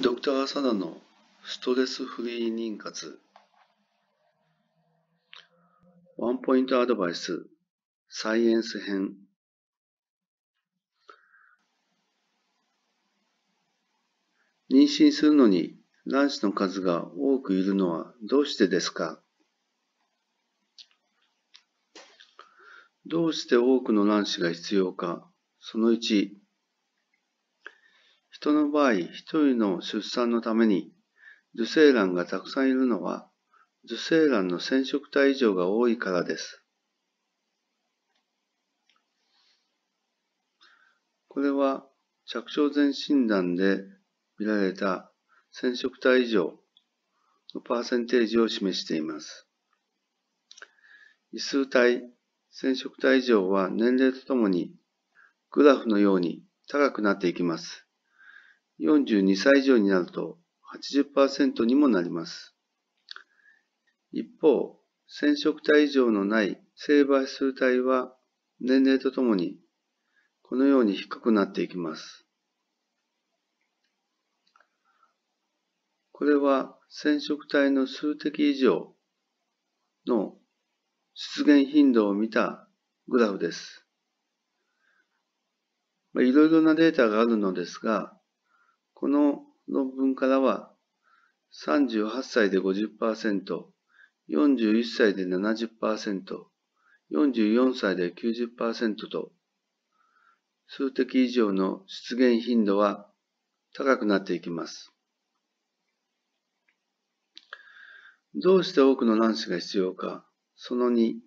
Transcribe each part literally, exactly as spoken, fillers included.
ドクター浅田のストレスフリー妊活ワンポイントアドバイスサイエンス編。妊娠するのに卵子の数が多くいるのはどうしてですか？どうして多くの卵子が必要か。そのいち、人の場合、一人の出産のために受精卵がたくさんいるのは、受精卵の染色体異常が多いからです。これは着床前診断で見られた染色体異常のパーセンテージを示しています。異数体、染色体異常は年齢とともにグラフのように高くなっていきます。よんじゅうにさい以上になると はちじゅっパーセント にもなります。一方、染色体異常のない性バ数体は年齢とともにこのように低くなっていきます。これは染色体の数的異常の出現頻度を見たグラフです。いろいろなデータがあるのですが、この論文からはさんじゅうはっさいで ごじゅっパーセント、よんじゅういっさいで ななじゅっパーセント、よんじゅうよんさいで きゅうじゅっパーセント と数的異常の出現頻度は高くなっていきます。どうして多くの卵子が必要か。そのに、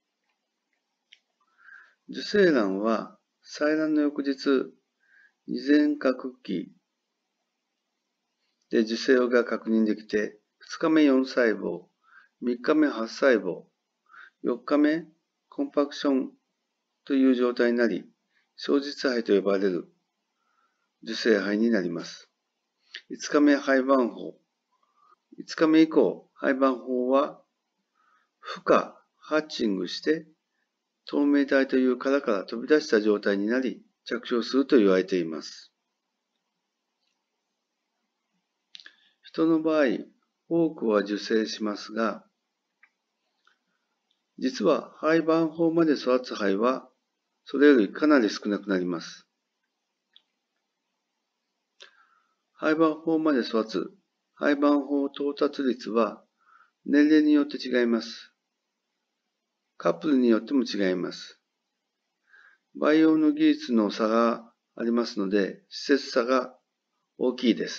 受精卵は採卵の翌日、二前核期で受精が確認できて、ふつかめよん細胞、みっかめはち細胞、よっかめコンパクションという状態になり、小実胚と呼ばれる受精胚になります。いつかめ胚盤胞。いつかめ以降、胚盤胞は孵化、ハッチングして、透明体という殻から飛び出した状態になり、着床すると言われています。人の場合、多くは受精しますが、実は胚盤胞まで育つ胚は、それよりかなり少なくなります。胚盤胞まで育つ胚盤胞到達率は年齢によって違います。カップルによっても違います。培養の技術の差がありますので、施設差が大きいです。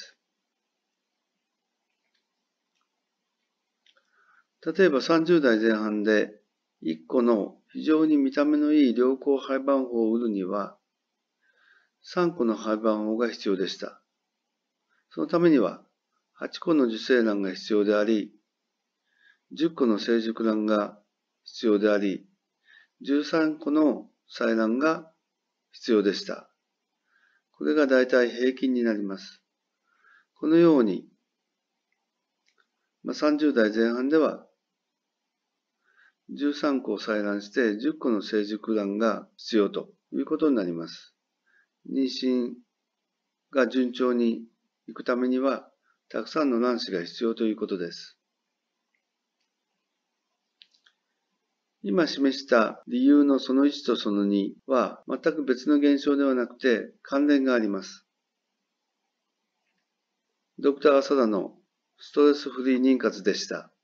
例えばさんじゅうだいぜん半でいっこの非常に見た目のいい良好胚盤胞を売るには、さんこの胚盤胞が必要でした。そのためにははちこの受精卵が必要であり、じゅっこの成熟卵が必要であり、じゅうさんこの採卵が必要でした。これがだいたい平均になります。このように、まあ、さんじゅうだいぜん半ではじゅうさんこを採卵してじゅっこの成熟卵が必要ということになります。妊娠が順調にいくためには、たくさんの卵子が必要ということです。今示した理由のそのいちとそのには全く別の現象ではなくて関連があります。ドクター浅田のストレスフリー妊活でした。